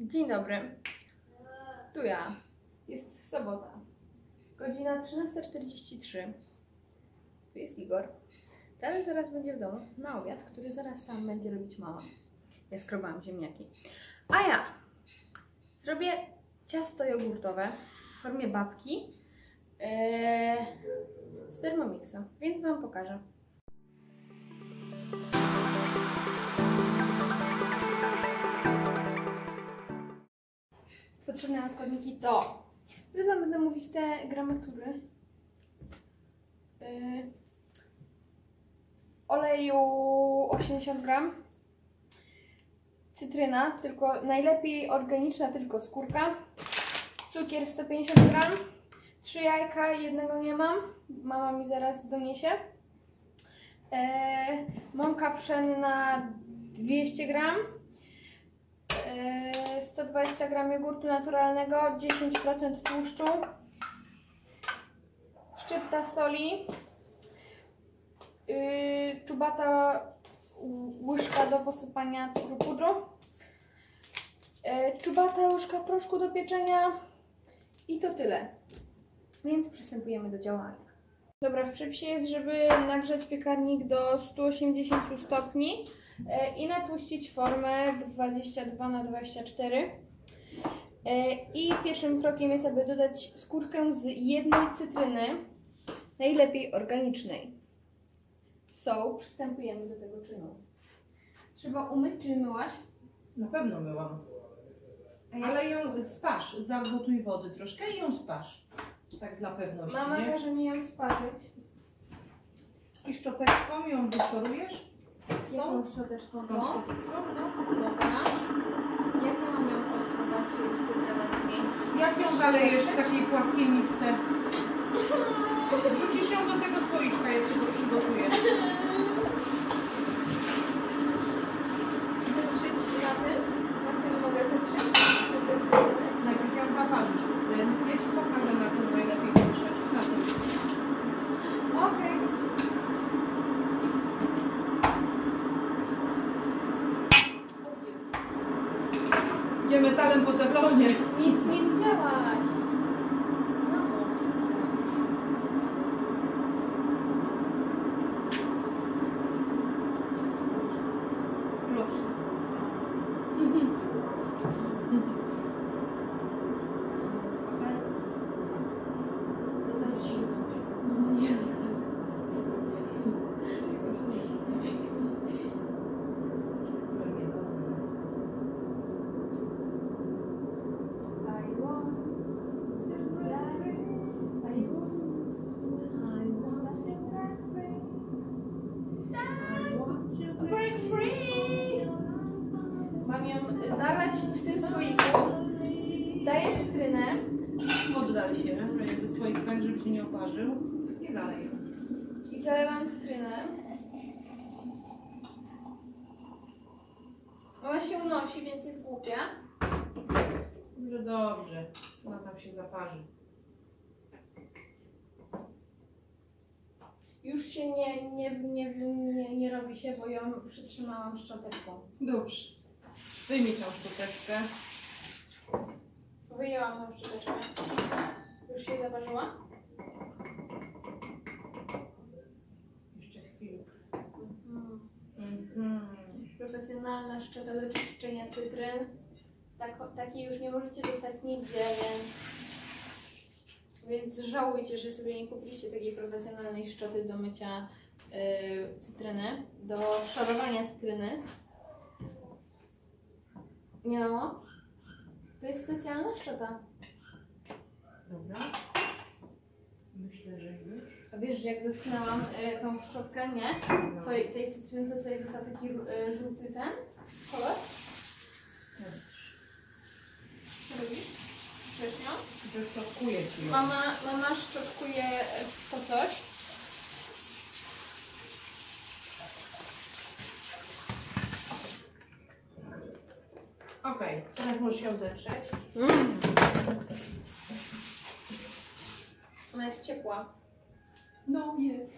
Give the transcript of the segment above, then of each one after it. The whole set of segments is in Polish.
Dzień dobry. Tu ja. Jest sobota. Godzina 13:43. Tu jest Igor. Tata zaraz będzie w domu na obiad, który zaraz tam będzie robić mama. Ja skrobałam ziemniaki. A ja zrobię ciasto jogurtowe w formie babki z Thermomixa, więc Wam pokażę. Potrzebne nam składniki to... Teraz Wam będę mówić te gramatury. Oleju 80 gram. Cytryna, tylko najlepiej organiczna, tylko skórka. Cukier 150 gram. 3 jajka, jednego nie mam. Mama mi zaraz doniesie. Mąka pszenna 200 gram. 120 gram jogurtu naturalnego, 10% tłuszczu, szczypta soli, czubata łyżka do posypania cukru pudru, czubata łyżka proszku do pieczenia i to tyle. Więc przystępujemy do działania. Dobra, w przepisie jest, żeby nagrzać piekarnik do 180 stopni i natłuścić formę 22×24. I pierwszym krokiem jest, aby dodać skórkę z jednej cytryny, najlepiej organicznej. Przystępujemy do tego czynu. Trzeba umyć, czy myłaś? Na pewno myłam. Ale ją spasz, zagotuj wody troszkę i ją spasz. Tak dla pewności. Mama każe mi ją sparzyć. I szczoteczką ją wyszorujesz? Jaką szczoteczką? Tą szczoteczką, no. Dobra. Jak mam ją oskubać skórkę nad niej? Jak ją zalejesz w takiej płaskiej misce? Wrzucisz ją do tego słoiczka, jak Ci to przygotuję. Zetrzyć na tym? Na tym mogę zetrzyć? Najpierw ją zaparzysz. Ja Ci pokażę, na czym najlepiej zetrzeć. Na tym. Okej. Idzie metalem po teflonie. Nic nie widziałaś. Luks. Mam ją zalać w tym słoiku. Daję cytrynę. Oddal się, jakby słoik tak, żeby się nie oparzył. I zalej. I zalewam cytrynę. Ona się unosi, więc jest głupia. Dobrze, dobrze. Ona tam się zaparzy. Już się nie robi się, bo ją przytrzymałam szczoteczką. Dobrze. Wyjmij tą szczoteczkę. Wyjęłam tą szczoteczkę. Już się zaparzyła? Jeszcze chwilę. Profesjonalna szczota do czyszczenia cytryn. Takiej już nie możecie dostać nigdzie, więc żałujcie, że sobie nie kupiliście takiej profesjonalnej szczoty do mycia cytryny, do szorowania cytryny. Nie, mamo? To jest specjalna szczota. Dobra. Myślę, że już. A wiesz, że jak dotknęłam tą szczotkę, nie? No. Tej cytryny, to tutaj został taki żółty ten kolor. Co robisz? Wiesz ją? Zeszczotkuję Ci ją. Mama szczotkuje to coś. Okej, teraz możesz ją zetrzeć. Ona jest ciepła. No, jest.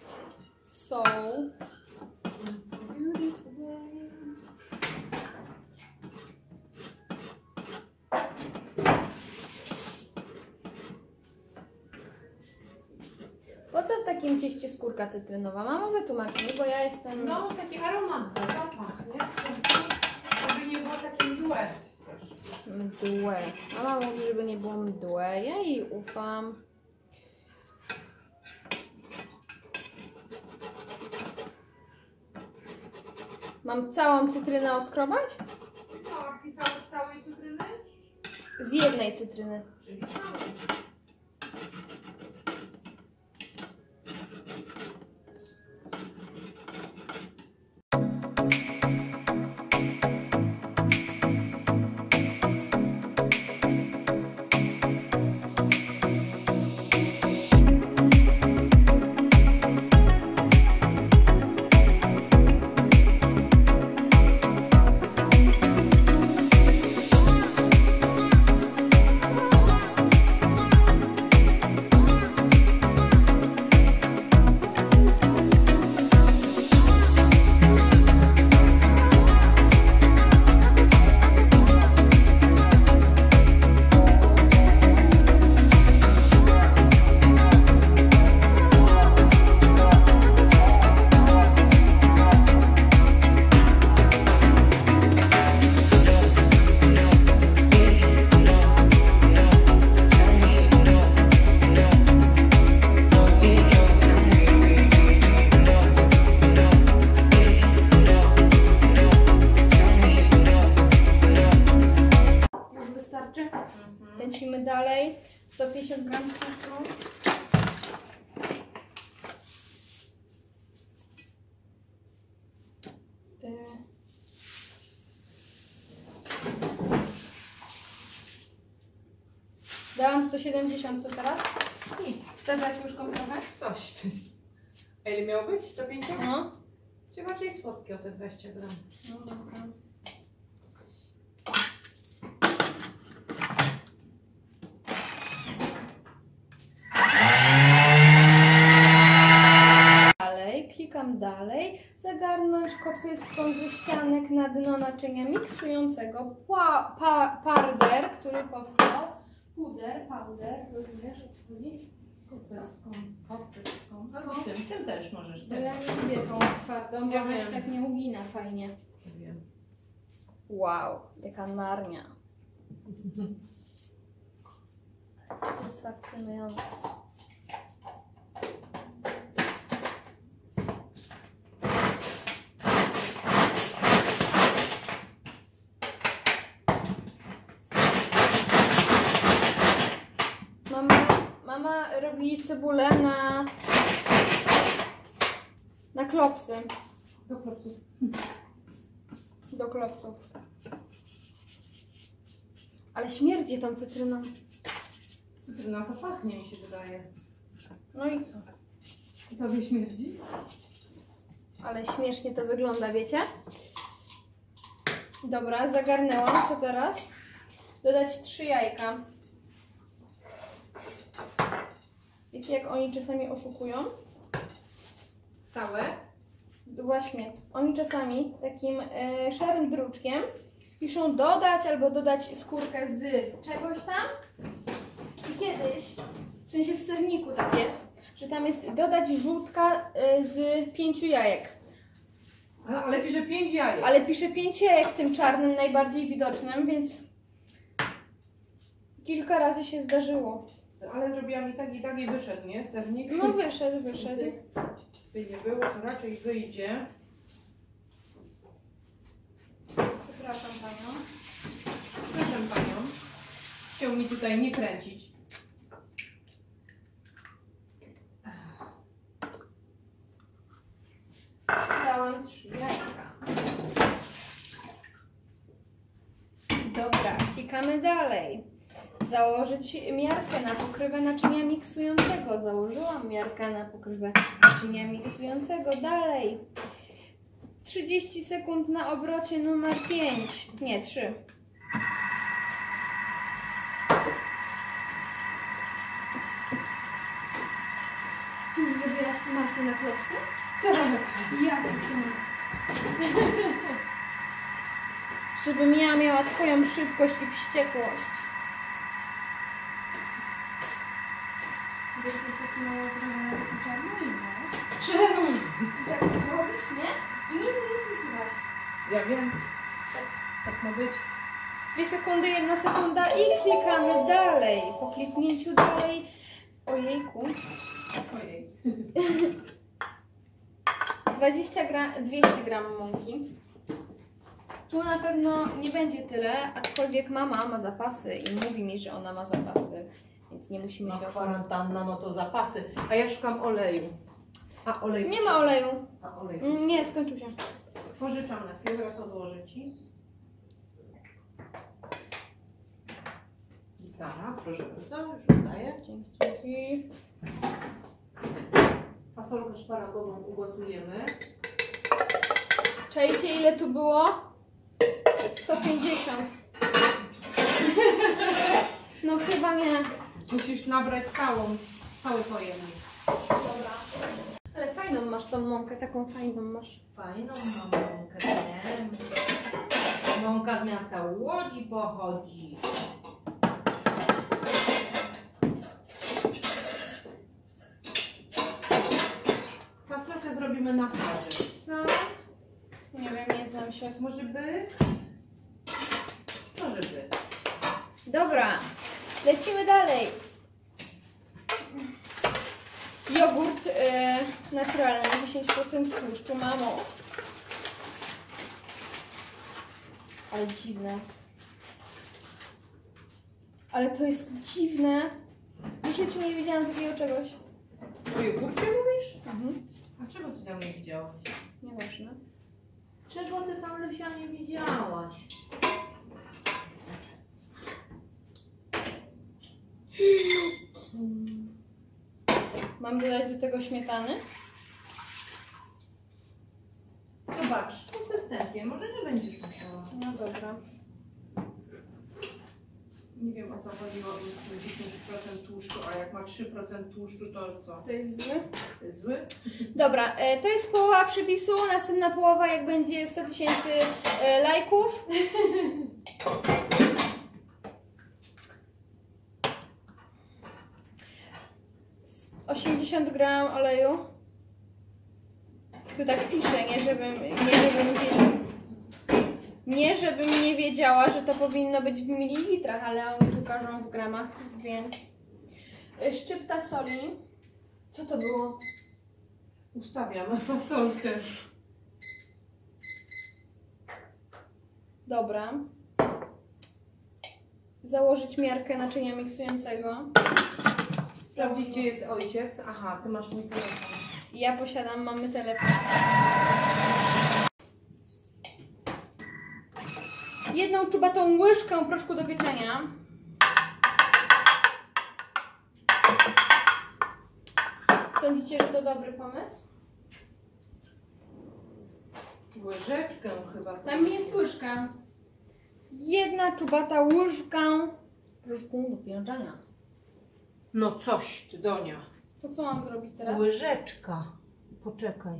takim cieście skórka cytrynowa? Mamo, wytłumacz mi, bo ja jestem... No, taki aromat, zapach, nie? Żeby nie było takie mdłe. Mdłe. Mama mówi, żeby nie było mdłe. Ja jej ufam. Mam całą cytrynę oskrobać? No, pisałeś z całej cytryny? Z jednej cytryny. Czyli całej. Lecimy dalej. 150 gram cukru. Dałam 170, co teraz? Nic. Chcesz dać łyżką trochę? Coś ty. A ile miało być? 150? No. Czy bardziej słodkie o te 20 gram? No dobra. Dalej, klikam dalej. Zagarnąć kopystką ze ścianek na dno naczynia miksującego powder, który powstał. Powder, rozumiesz o co chodzi? Kopystką. Albo tym też możesz. Bo ja nie lubię tą twardą, bo Ja ona się wiem. tak nie ugina fajnie. Nie wiem. Wow, jaka Narnia. Satysfakcjonujące. Mama robi cebulę na klopsy. Do klopsów. Do klopsów. Ale śmierdzi tą cytryną. Cytryna to pachnie, mi się wydaje. No i co? I tobie śmierdzi? Ale śmiesznie to wygląda, wiecie? Dobra, zagarnęłam. Co teraz? Dodać 3 jajka. Wiecie, jak oni czasami oszukują? Całe? Właśnie. Oni czasami takim szarym druczkiem piszą dodać albo dodać skórkę z czegoś tam. I kiedyś, w sensie w serniku tak jest, że tam jest dodać żółtka z 5 jajek. Ale pisze 5 jajek. Ale pisze 5 jajek tym czarnym, najbardziej widocznym, więc kilka razy się zdarzyło. Ale zrobiłam i tak i wyszedł, nie? Sernik. No wyszedł. By nie było, to raczej wyjdzie. Przepraszam panią. Proszę panią. Chciał mi tutaj nie kręcić. Dałam 3 jajka. Dobra, klikamy dalej. Założyć miarkę na pokrywę naczynia miksującego. Założyłam miarkę na pokrywę naczynia miksującego. Dalej. 30 sekund na obrocie numer 5. Nie, 3. Ty już zrobiłaś masę na klopsy? Tak. Ja cię synu. Żebym ja miała twoją szybkość i wściekłość. Wiesz, to jest taki mało czarny, Czemu? tak robisz, nie? I nie słychać. Ja wiem. Tak. Tak ma być. 2 sekundy, 1 sekunda i klikamy dalej. Po kliknięciu dalej. Ojejku. Ojej. 200 gram mąki. Tu na pewno nie będzie tyle, aczkolwiek mama ma zapasy i mówi mi, że ona ma zapasy, więc nie musimy Ma się kwarantanna, no to zapasy. A ja szukam oleju. A olej. Nie ma oleju. A olej. Nie, skończył się. Pożyczam na chwilę, teraz odłożę Ci. Gitara, proszę bardzo, już oddaję. Dzięki. Fasolkę szparagową ugotujemy. Czajcie, ile tu było? 150. No chyba nie. Musisz nabrać cały pojemnik. Dobra. Ale fajną masz tą mąkę, taką fajną masz. Fajną mam mąkę, nie? Mąka z miasta Łodzi pochodzi. Fasolkę zrobimy na parze. Nie wiem, nie znam się. Może by? Może by. Dobra, lecimy dalej. Jogurt naturalny, 10% tłuszczu, mamo. Ale dziwne. Ale to jest dziwne. W życiu nie widziałam takiego czegoś. O jogurcie mówisz? Mhm. A czego ty tam nie widziałaś? Nieważne. Czego ty tam, Lucia, nie widziałaś? Mam dodać do tego śmietany? Zobacz, konsystencję. Może nie będziesz musiała. No dobra. Nie wiem, o co chodziło z tym 10% tłuszczu, a jak ma 3% tłuszczu, to co? To jest zły? To jest zły? Dobra, to jest połowa przepisu. Następna połowa, jak będzie 100 000 lajków. 80 gram oleju. Tu tak pisze, nie żebym nie wiedziała, że to powinno być w mililitrach, ale oni tu każą w gramach, więc szczypta soli. Co to było? Ustawiamy fasolkę. Dobra. Założyć miarkę naczynia miksującego. Sprawdzić, gdzie jest ojciec. Aha, ty masz mój telefon. Ja posiadam mamy telefon. Jedną czubatą łyżkę proszku do pieczenia. Sądzicie, że to dobry pomysł? Łyżeczkę chyba. Tam jest łyżka. Jedna czubata łyżka proszku do pieczenia. No coś ty, Donia. To co mam zrobić teraz? Łyżeczka. Poczekaj.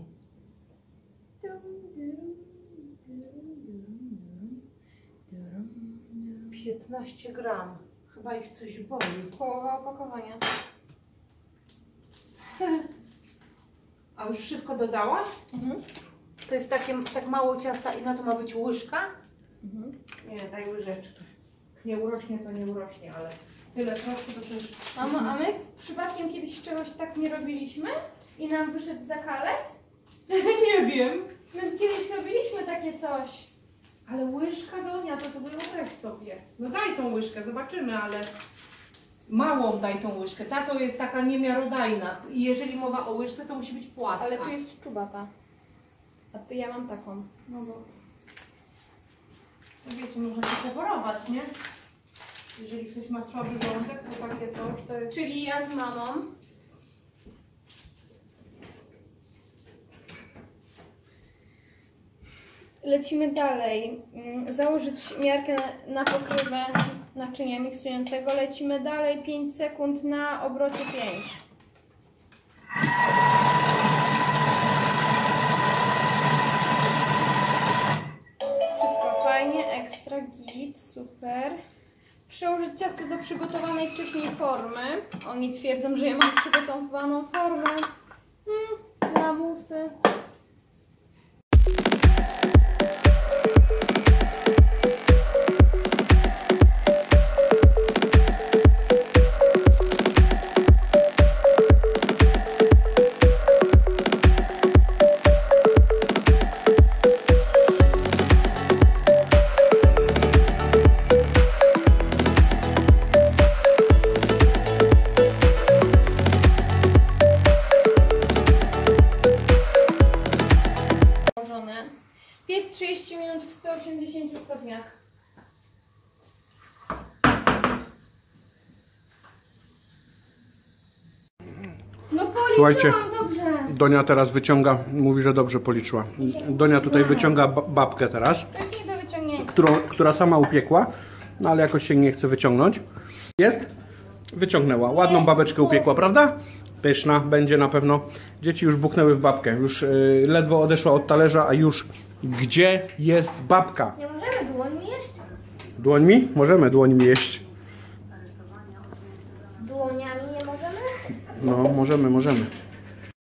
15 gram. Chyba ich coś boli. Połowa opakowania. A już wszystko dodałaś? Mhm. To jest tak mało ciasta i na to ma być łyżka? Mhm. Nie, daj łyżeczkę. Nie urośnie to nie urośnie, ale tyle proszku to przecież... Mamo, a my przypadkiem kiedyś czegoś tak nie robiliśmy i nam wyszedł zakalec? Nie wiem. My kiedyś robiliśmy takie coś. Ale łyżka, Donia, to wyobraź sobie. No daj tą łyżkę, zobaczymy, ale małą daj tą łyżkę. Ta to jest taka niemiarodajna. I jeżeli mowa o łyżce, to musi być płaska. Ale tu jest czubata. A ty ja mam taką. No bo... No wiecie, można się przeporować, nie? Jeżeli ktoś ma słaby żołądek, to takie coś to jest... Czyli ja z mamą. Lecimy dalej. Założyć miarkę na pokrywę naczynia miksującego. Lecimy dalej. 5 sekund na obrocie 5. Wszystko fajnie, ekstra git, super. przełożyć ciasto do przygotowanej wcześniej formy. Oni twierdzą, że ja mam przygotowaną formę. Lamusy. Piec 30 minut w 180 stopniach. No policzyłam, Słuchajcie, dobrze. Donia teraz wyciąga, mówi, że dobrze policzyła. Donia tutaj wyciąga babkę teraz, To jest nie do wyciągnięcia. która sama upiekła, no ale jakoś się nie chce wyciągnąć. Jest? Wyciągnęła. Ładną babeczkę upiekła, prawda? Pyszna będzie na pewno. Dzieci już buchnęły w babkę. Już ledwo odeszła od talerza, a już gdzie jest babka? Nie możemy dłońmi jeść? Dłońmi? Możemy dłońmi jeść. Dłoniami nie możemy? No, możemy.